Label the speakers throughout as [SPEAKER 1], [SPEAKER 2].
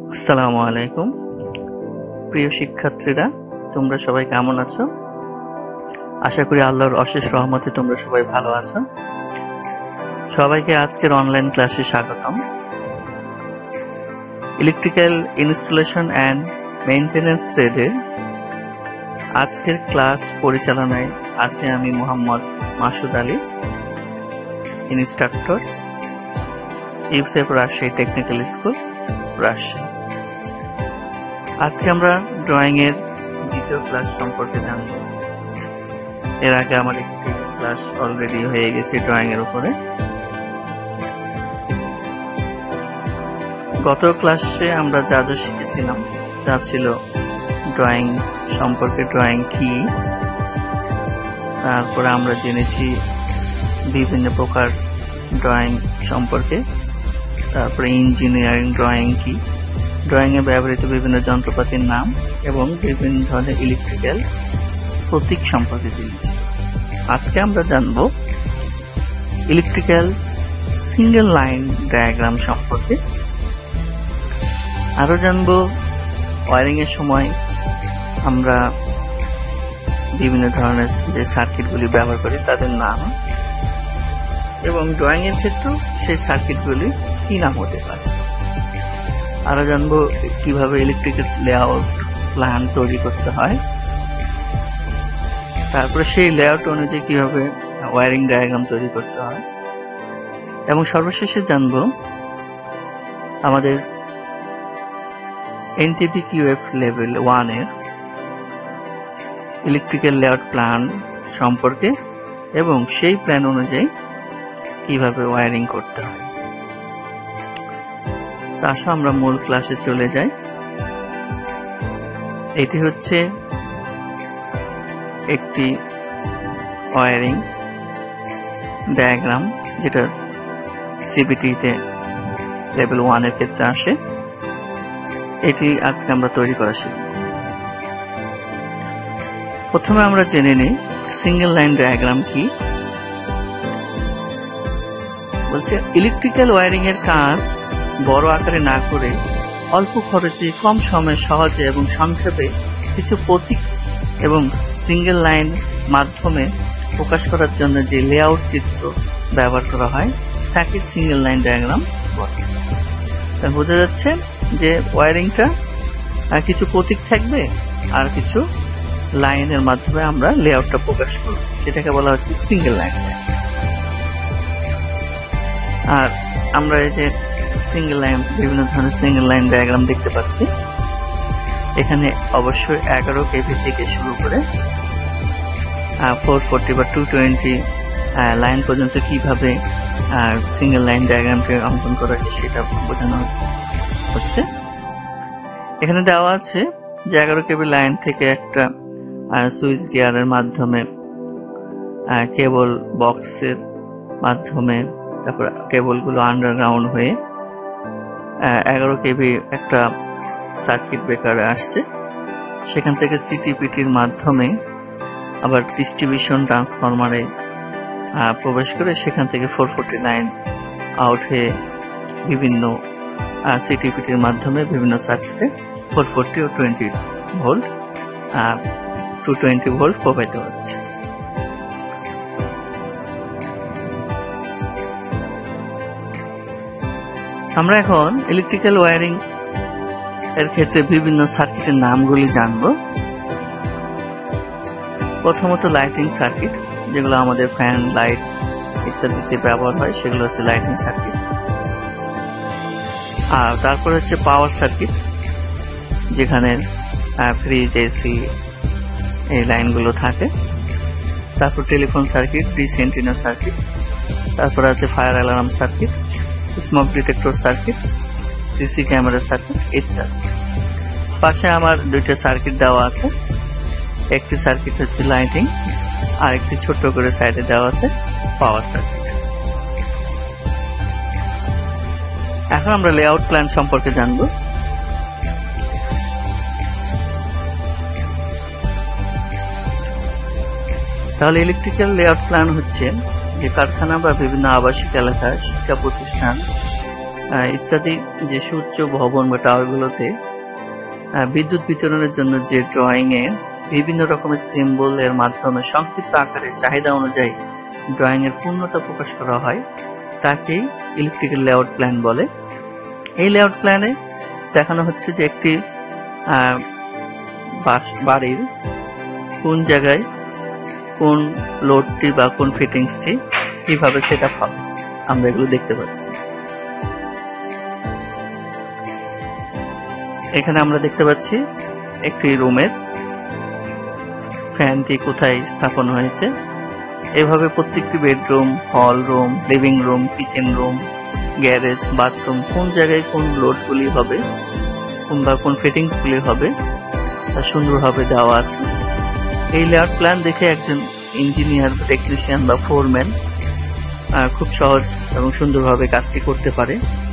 [SPEAKER 1] আসসালামু আলাইকুম প্রিয় শিক্ষার্থীরা, তোমরা সবাই কেমন আছো? আশা করি আল্লাহর অশেষ রহমতে তোমরা সবাই ভালো আছো। সবাইকে আজকের অনলাইন ক্লাসে স্বাগতম। ইলেকট্রিক্যাল ইনস্টলেশন অ্যান্ড মেইনটেনেন্স ট্রেডের আজকের ক্লাস পরিচালনায় আছে আমি Mohammad Masud Ali, instructor, UCEP Rajshahi technical school, Rajshahi. আজকে আমরা ড্রয়িং এর দ্বিতীয় ক্লাস সম্পর্কে জানব। এর আগে আমার একটি ক্লাস অলরেডি হয়ে গেছে ড্রয়িং এর উপরে। গত ক্লাসে আমরা যা যা শিখেছিলাম তা ছিল ড্রয়িং সম্পর্কে, ড্রয়িং কি, তারপরে আমরা জেনেছি বিভিন্ন প্রকার ড্রয়িং সম্পর্কে, তারপরে ইঞ্জিনিয়ারিং ড্রয়িং কি, ড্রয়িং এ ব্যবহৃত বিভিন্ন যন্ত্রপাতির নাম এবং বিভিন্ন ধরনের ইলেকট্রিক্যাল প্রতীক সম্পর্কে জেনেছি। আজকে আমরা জানব ইলেকট্রিক্যাল সিঙ্গেল লাইন ডায়াগ্রাম সম্পর্কে। আরো জানব ওয়ারিং এর সময় আমরা বিভিন্ন ধরনের যে সার্কিটগুলি ব্যবহার করি তাদের নাম, এবং ড্রয়িং এর ক্ষেত্রেও সেই সার্কিটগুলি কি নাম হতে পারে। আরো জানবো কিভাবে ইলেকট্রিক্যাল লেআউট প্ল্যান তৈরি করতে হয়, তারপরে সেই লেআউট অনুযায়ী কিভাবে ওয়্যারিং ডায়াগ্রাম তৈরি করতে হয়, এবং সর্বশেষে জানবো আমাদের NTPQF লেভেল 1 এর ইলেকট্রিক্যাল লেআউট প্ল্যান সম্পর্কে এবং সেই প্ল্যান অনুযায়ী কিভাবে ওয়্যারিং করতে হয়। আসো আমরা মূল ক্লাসে চলে যাই। এটি হচ্ছে একটি ওয়্যারিং ডায়াগ্রাম যেটা সিবিটি তে লেভেল 1 এর ক্ষেত্রে আসে। এটি আজকে আমরা তৈরি করা শিখব। প্রথমে আমরা জেনে নিই সিঙ্গেল লাইন ডায়াগ্রাম কি। বলছে ইলেকট্রিক্যাল ওয়্যারিং এর কাজ বড় আকারে না করে অল্প খরচে কম সময়ে সহজে এবং সংক্ষেপে কিছু প্রতীক এবং সিঙ্গেল লাইন মাধ্যমে প্রকাশ করার জন্য যে লেআউট চিত্র ব্যবহার করা হয় তাকে সিঙ্গেল লাইন ডায়াগ্রাম বলে। বোঝা যাচ্ছে যে ওয়্যারিংটা কিছু প্রতীক থাকবে আর কিছু লাইনের মাধ্যমে আমরা লেআউটটা প্রকাশ করব, সেটাকে বলা হচ্ছে সিঙ্গেল লাইন। আর আমরা এই যে সিঙ্গেল লাইন, বিভিন্ন ধরনের সিঙ্গেল লাইন ডায়াগ্রাম দেখতে পাচ্ছি। এখানে অবশ্যই 11 কেভি থেকে শুরু করে 440 বা 220 লাইন পর্যন্ত কিভাবে সিঙ্গেল লাইন ডায়াগ্রামকে অঙ্কন করা হয়েছে সেটা বোঝানো হচ্ছে। এখানে দেওয়া আছে যে 11 কেভি লাইন থেকে একটা সুইচ গিয়ারের মাধ্যমে, কেবল বক্সের মাধ্যমে, তারপর কেবলগুলো আন্ডারগ্রাউন্ড হয়ে 11 কেভি একটা সার্কিট ব্রেকারে আসছে। সেখান থেকে সিটিপিটির মাধ্যমে আবার ডিস্ট্রিবিউশন ট্রান্সফরমারে প্রবেশ করে সেখান থেকে 449 আউট হয়ে বিভিন্ন সিটিপিটির মাধ্যমে বিভিন্ন সার্কিটে 440 ও 20 ভোল্ট 220 ভোল্ট প্রবাহিত হচ্ছে। আমরা এখন ইলেকট্রিক্যাল ওয়্যারিং এর ক্ষেত্রে বিভিন্ন সার্কিটের নামগুলি জানব। প্রথমত লাইটিং সার্কিট, যেগুলো আমাদের ফ্যান, লাইট ইত্যাদিতে ব্যবহার হয়, সেগুলো হচ্ছে লাইটিং সার্কিট। আর তারপর হচ্ছে পাওয়ার সার্কিট, যেখানে ফ্রিজ, এসি এই লাইনগুলো থাকে। তারপর telephone circuit, dish antenna circuit, তারপর আছে fire alarm circuit, smoke detector circuit, CC camera circuit ইত্যাদি। পাশে আমার দুইটা সার্কিট দেওয়া আছে। একটি সার্কিট হচ্ছে লাইটিং, আর একটি ছোট করে সাইডে দেওয়া আছে পাওয়ার সার্কিট। এখন আমরা লেআউট প্ল্যান সম্পর্কে জানব। তাহলে ইলেকট্রিক্যাল লেআউট প্ল্যান হচ্ছে যে কারখানা বা বিভিন্ন আবাসিক এলাকায়, শিক্ষা প্রতিষ্ঠান ইত্যাদি যে সুউচ্চ ভবন বা টাওয়ারগুলোতে বিদ্যুৎ বিতরণের জন্য যে ড্রয়িং এ বিভিন্ন রকমের সিম্বল এর মাধ্যমে সংক্ষিপ্ত আকারে চাহিদা অনুযায়ী ড্রয়িং এর পূর্ণতা প্রকাশ করা হয় তাকেই ইলেকট্রিক্যাল লেআউট প্ল্যান বলে। এই লেআউট প্ল্যানে দেখানো হচ্ছে যে একটি বাড়ির কোন জায়গায় কোন লোডটি বা কোন ফিটিংসটি কিভাবে সেটআপ হবে, আমরা এগুলো দেখতে পাচ্ছি। এখানে আমরা দেখতে পাচ্ছি একটি রুমের ফ্যানটি কোথায় স্থাপন হয়েছে। এভাবে প্রত্যেকটি bedroom, hall room, living room, kitchen room, garage, bathroom কোন জায়গায় কোন লোডগুলি হবে বা কোন ফিটিংসগুলি হবে তা সুন্দরভাবে দেওয়া আছে। এই লেআউট প্ল্যান দেখে একজন ইঞ্জিনিয়ার, টেকনিশিয়ান বা ফোরম্যান খুব সহজ এবং সুন্দরভাবে কাজটি করতে পারে।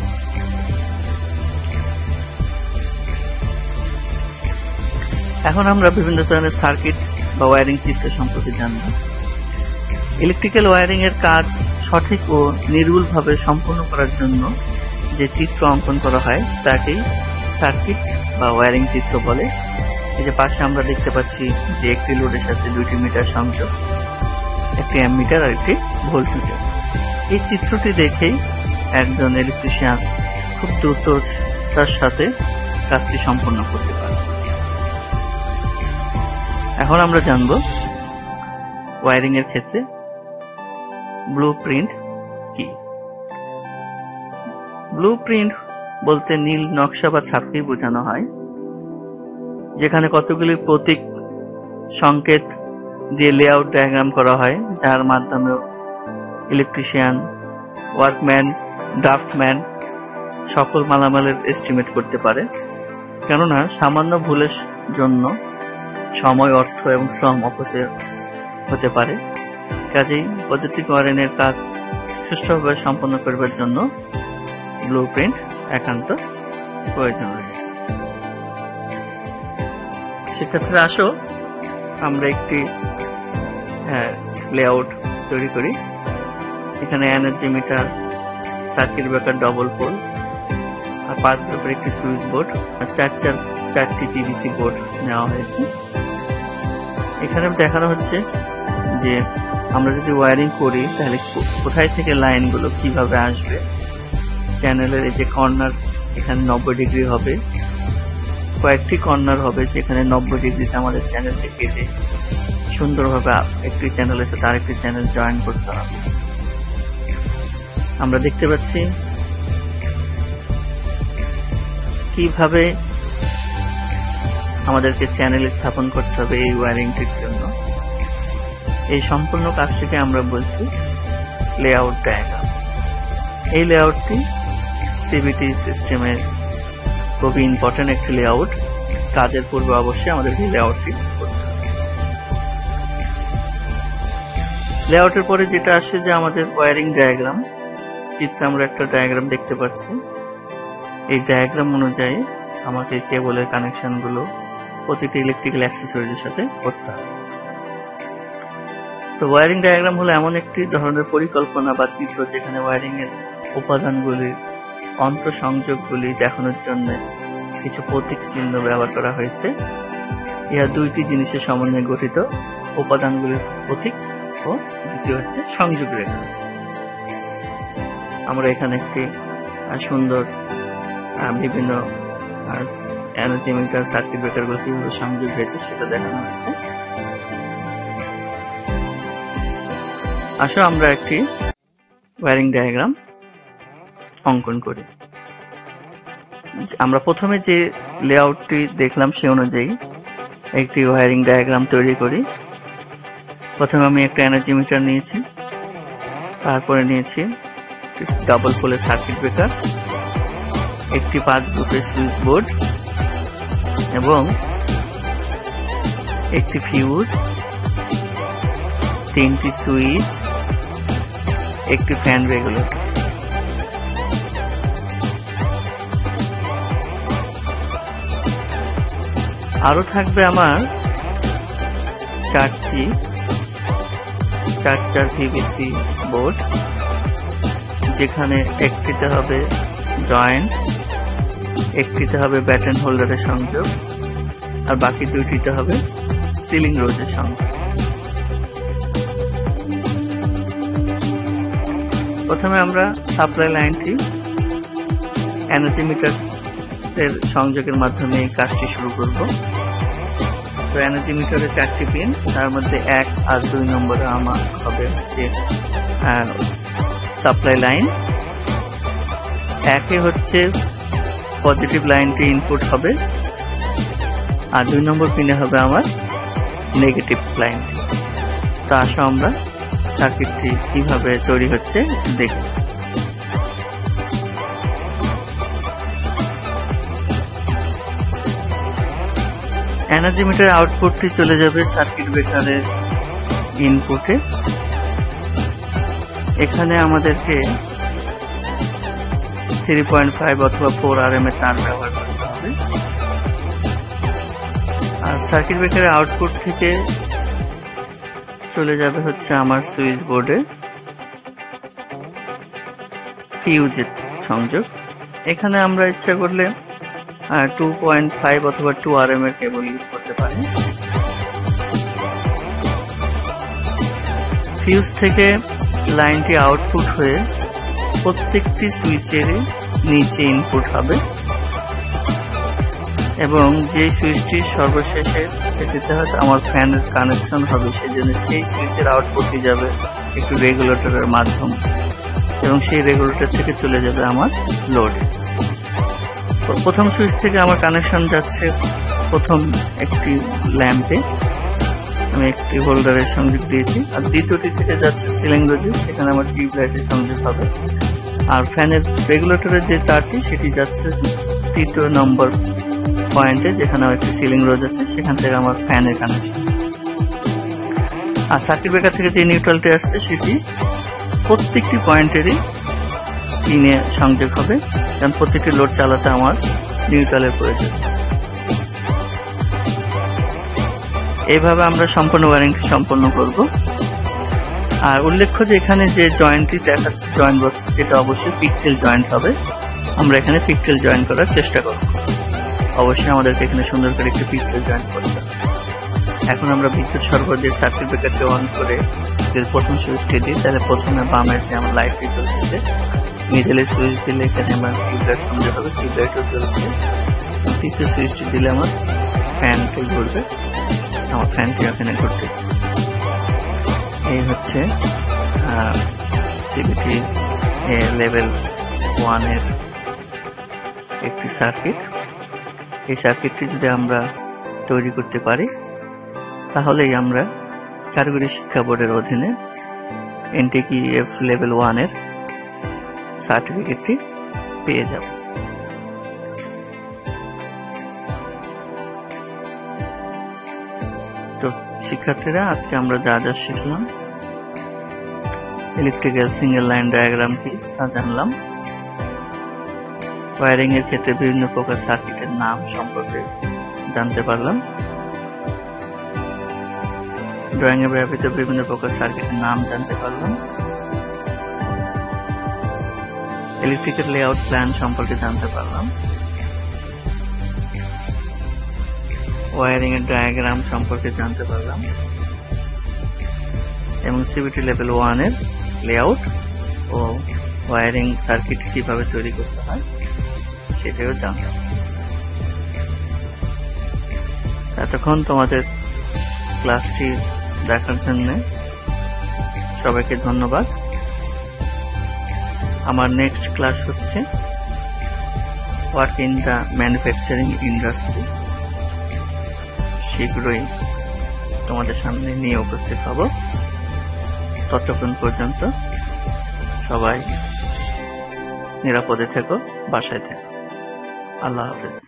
[SPEAKER 1] এখন আমরা বিভিন্ন ধরনের সার্কিট বা ওয়্যারিং চিত্র সম্পর্কে জানব। ইলেকট্রিক্যাল ওয়্যারিং এর কাজ সঠিক ও নির্ভুলভাবে সম্পন্ন করার জন্য যে চিত্র অঙ্কন করা হয় তাকেই সার্কিট বা ওয়্যারিং চিত্র বলে। এই যে পাশে আমরা দেখতে পাচ্ছি যে একটি লোডের সাথে দুইটি মিটার সংযোগ, একটি অ্যামমিটার আর একটি ভোল্টমিটার। এই চিত্রটি দেখেই একজন ইলেকট্রিশিয়ান খুব দ্রুততার সাথে কাজটি সম্পন্ন করতে পারে। এখন আমরা জানব ওয়্যারিং এর ক্ষেত্রে ব্লুপ্রিন্ট কি। ব্লুপ্রিন্ট বলতে নীল নকশা বা ছাপকে বোঝানো হয়, যেখানে কতগুলি প্রতীক সংকেত দিয়ে লেআউট ডায়াগ্রাম করা হয়, যার মাধ্যমে ইলেকট্রিশিয়ান, ওয়ার্কম্যান, ড্রাফটম্যান সকল মালামালের এস্টিমেট করতে পারে। কেননা সামান্য ভুলের জন্য সময়, অর্থ এবং শ্রম অপচয় হতে পারে। কাজেই বৈদ্যুতিক ওয়্যারিং এর কাজ সুষ্ঠুভাবে সম্পন্ন করবার জন্য ব্লুপ্রিন্ট একান্ত প্রয়োজন রয়েছে। সেক্ষেত্রে আসো আমরা একটি লেআউট তৈরি করি। এখানে energy meter, circuit breaker, double pole আর 5 গ্রুপের একটি সুইচ বোর্ড আর চারটি পিভিসি বোর্ড নেওয়া হয়েছে। এখানে দেখানো হচ্ছে যে আমরা যদি ওয়্যারিং করি তাহলে কোথায় থেকে লাইনগুলো কিভাবে আসবে। চ্যানেলের এই যে কর্নার, এখানে 90 ডিগ্রি হবে, কয়েকটি কর্নার হবে যেখানে 90 ডিগ্রিতে আমাদের চ্যানেলটি কেটে সুন্দরভাবে একটি চ্যানেলের সাথে আরেকটি চ্যানেল জয়েন করতে হবে। আমরা দেখতে পাচ্ছি কিভাবে আমাদেরকে চ্যানেল স্থাপন করতে হবে এই ওয়্যারিংটির জন্য। এই সম্পূর্ণ কাজটিকে আমরা বলছি লেআউট ডায়াগ্রাম। এই লেআউটটি সিবিটি সিস্টেমের খুবই ইম্পর্টেন্ট একটি লেআউট। কাজের পূর্বে অবশ্যই আমাদের এই লেআউটটি করতে হবে। লেআউটের পরে যেটা আসে যে আমাদের ওয়্যারিং ডায়াগ্রাম। চিত্রে আমরা একটা ডায়াগ্রাম দেখতে পাচ্ছি। এই ডায়াগ্রাম অনুযায়ী আমাদের কেবলের কানেকশন গুলো প্রতিটি ইলেকট্রিক্যাল অ্যাক্সেসরিজের সাথে করতে হবে। তো ওয়্যারিং ডায়াগ্রাম হলো এমন একটি ধরনের পরিকল্পনা বা চিত্র যেখানে ওয়্যারিং এর উপাদানগুলির অন্তঃসংযোগগুলি দেখানোর জন্য কিছু প্রতীক চিহ্ন ব্যবহার করা হয়েছে। ইহা দুইটি জিনিসের সমন্বয়ে গঠিত, উপাদানগুলির প্রতীক ও দ্বিতীয় হচ্ছে সংযোগ রেখা। আমরা এখানে একটি সুন্দর বিভিন্ন এনার্জি মিটার, সার্কিট ব্রেকার গুলো কিভাবে সংযোগ হয়েছে সেটা দেখানো হচ্ছে। আসো আমরা একটি ওয়্যারিং ডায়াগ্রাম অঙ্কন করি। আমরা প্রথমে যে লেআউটটি দেখলাম সে অনুযায়ী একটি ওয়্যারিং ডায়াগ্রাম তৈরি করি। প্রথমে আমি একটা এনার্জি মিটার নিয়েছি, তারপরে নিয়েছি ডাবল পোলের সার্কিট ব্রেকার, একটি 5 গ্রুপের সুইচ বোর্ড এবং একটি ফিউজ, 3টি সুইচ, একটি ফ্যান রেগুলেটর। আরো থাকবে আমার 4 পিভিসি বোর্ড, যেখানে একটিতে হবে জয়েন্ট, একটিতে হবে ব্যাটন হোল্ডারের সংযোগ, আর বাকি দুইটিতে হবে সিলিং রোজের সংযোগ। প্রথমে আমরা সাপ্লাই লাইনটি এনার্জি মিটার এর সংযোগের মাধ্যমে এই কাজটি শুরু করব। তো এনার্জি মিটারের 4টি পিন, তার মধ্যে 1 আর 2 নম্বরে আমার হবে হচ্ছে সাপ্লাই লাইন। 1 হচ্ছে পজিটিভ লাইনটি ইনপুট হবে, আর 2 নম্বর পিনে হবে আমার নেগেটিভ লাইনটি। তো আসো আমরা সার্কিটটি কিভাবে তৈরি হচ্ছে দেখি। এনার্জি মিটার আউটপুটটি চলে যাবে সার্কিট ব্রেকারের ইনপুটে। এখানে আমাদেরকে 3.5 অথবা 4 RM এর তার ব্যবহার করতে হবে। আর সার্কিট ব্রেকারের আউটপুট থেকে চলে যাবে হচ্ছে আমার সুইচ বোর্ডে ফিউজের সংযোগ। এখানে আমরা ইচ্ছা করলে 2.5 অথবা 2 RM এর কেবল ইউজ করতে পারি। ফিউজ থেকে লাইনটি আউটপুট হয়ে প্রত্যেকটি সুইচের নিচে ইনপুট হবে, এবং যে সুইচটি সর্বশেষে সেটিতে হয়তো আমার ফ্যানের কানেকশন হবে, সেজন্য সেই সুইচের আউটপুটটি যাবে একটু রেগুলেটরের মাধ্যমে, এবং সেই রেগুলেটর থেকে চলে যাবে আমার লোডে। প্রথম সুইচ থেকে আমার কানেকশন যাচ্ছে প্রথম একটি ল্যাম্পে, আমি একটি হোল্ডারের সংযোগ দিয়েছি, আর দ্বিতীয়টি থেকে যাচ্ছে সিলিং রোজে, সেখানে আমার টিউব লাইটের সংযোগ হবে। আর ফ্যানের রেগুলেটরের যে তারটি সেটি যাচ্ছে 3 নম্বর পয়েন্টে, যেখানে আমার একটি সিলিং রোজ আছে, সেখান থেকে আমার ফ্যানের কানেকশন। আর সার্কিট ব্রেকার থেকে যে নিউট্রালটি আসছে সেটি প্রত্যেকটি পয়েন্টেরই পিনে সংযোগ হবে, কারণ প্রত্যেকটি লোড চালাতে আমার নিউট্রালের প্রয়োজন। এইভাবে আমরা সম্পূর্ণ ওয়ারিংটি সম্পন্ন করব। আর উল্লেখ্য যে এখানে যে জয়েন্টটি দেখাচ্ছে, জয়েন্ট বক্স, সেটা অবশ্যই পিকটেল জয়েন্ট হবে। আমরা এখানে পিকটেল জয়েন্ট করার চেষ্টা করব। অবশ্যই আমাদেরকে এখানে সুন্দর করে একটি পিকটেল জয়েন্ট করতে হবে। এখন আমরা বিদ্যুৎ সরবরাহ দিয়ে সার্কিট ব্রেকারটি অন করে যদি প্রথম সুইচটি দিই, তাহলে প্রথমে বামের যে আমার লাইটটি জ্বলছে, মিডলে সুইচ দিলে এখানে আমার টিউবলাইট সংযোগ হবে, টিউবলাইটও জ্বলছে। তৃতীয় সুইচটি দিলে আমার ফ্যানটি ঘুরবে, আমার ফ্যানটি এখানে ঘুরতেছে। এই হচ্ছে সিবিটি লেভেল 1 এর একটি সার্কিট। এই সার্কিটটি যদি আমরা তৈরি করতে পারি, তাহলেই আমরা কারিগরি শিক্ষা বোর্ডের অধীনে NTEF লেভেল 1 এর সার্টিফিকেটটি পেয়ে যাব। তো শিক্ষার্থীরা, আজকে আমরা যা যা শিখলাম, ইলেকট্রিক্যাল সিঙ্গেল লাইন ডায়াগ্রাম কি তা জানলাম, ওয়ারিং এর ক্ষেত্রে বিভিন্ন প্রকার সার্কিটের নাম সম্পর্কে জানতে পারলাম, ড্রয়িং এ ব্যবহৃত বিভিন্ন প্রকার সার্কিটের নাম জানতে পারলাম, ইলেকট্রিক্যাল লেআউট প্ল্যান সম্পর্কে জানতে পারলাম, ওয়ারিং এর ডায়াগ্রাম সম্পর্কে জানতে পারলাম, এবং সিবিটি লেভেল 1 এর লেআউট ও ওয়ারিং সার্কিট কিভাবে তৈরি করতে হয় সেটাও জানলাম। এতক্ষণ তোমাদের ক্লাসটি দেখার জন্য সবাইকে ধন্যবাদ। আমার নেক্সট ক্লাস হচ্ছে work in the manufacturing industry. শীঘ্রই তোমাদের সামনে নিয়ে উপস্থিত হব। ততক্ষণ পর্যন্ত সবাই নিরাপদে থেকো, বাসায় থেকো। আল্লাহ হাফেজ।